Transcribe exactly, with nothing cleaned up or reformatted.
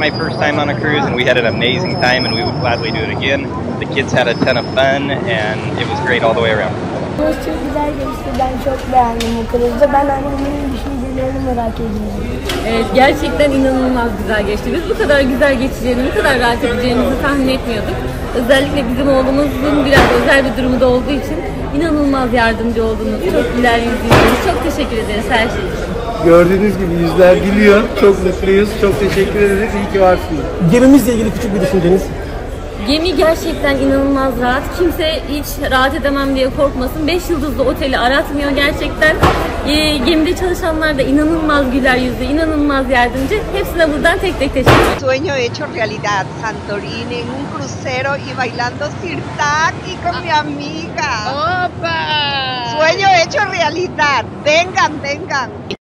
my first time on a cruise, and we had an amazing time, and we would gladly do it again. The kids had a ton of fun, and it was great all the way around. Cruise çok güzel geçti. Ben çok beğendim bu cruise'u. Ben annemin düşüncelerini merak ediyorum. Evet, gerçekten inanılmaz güzel geçti. Biz bu kadar güzel geçeceğini, bu kadar rahat edeceğimizi tahmin etmiyorduk. Özellikle bizim oğlumuzun biraz özel bir durumu da olduğu için inanılmaz yardımcı oldunuz. Çok güler yüzlüydünüz. Çok teşekkür ederiz her şey için. Gördüğünüz gibi yüzler gülüyor. Çok mutluyuz. Çok teşekkür ederiz. İyi ki varsınız. Gemimizle ilgili küçük bir düşünceniz. Gemi gerçekten inanılmaz rahat. Kimse hiç rahat edemem diye korkmasın. beş yıldızlı oteli aratmıyor gerçekten. E, gemide çalışanlar da inanılmaz güler yüzlü, inanılmaz yardımcı. Hepsine buradan tek tek teşekkür ederim. Sueño hecho realidad. Santorini en un crucero y bailando sirtaki con mi amiga. Opa! Sueño hecho realidad. Vengan, vengan.